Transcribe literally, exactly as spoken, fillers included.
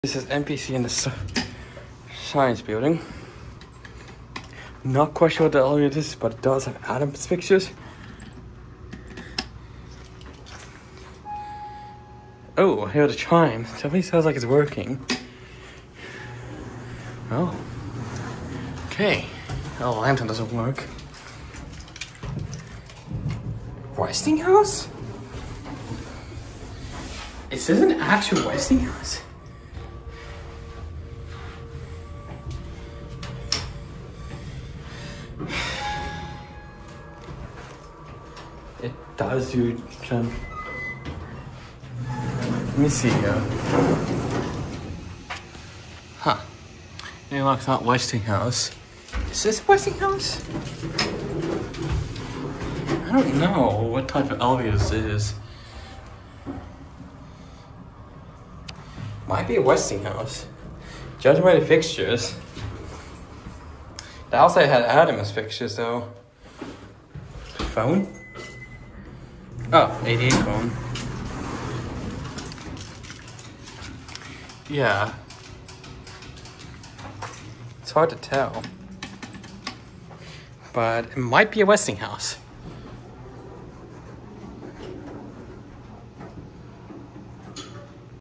This is M P C in the science building. Not quite sure what the elevator is, but it does have Adams fixtures. Oh, I hear the chime. Definitely sounds like it's working. Oh. Okay. Oh, the lantern doesn't work. Westinghouse? Is this an actual Westinghouse? It does do some. Let me see here. Huh. Hey, look, it's not Westinghouse. Is this Westinghouse? I don't know what type of elevator this is. Might be a Westinghouse. Judging by the fixtures. The outside had Adams fixtures though. Phone? Oh, eighty-eight phone. Yeah. It's hard to tell. But it might be a Westinghouse.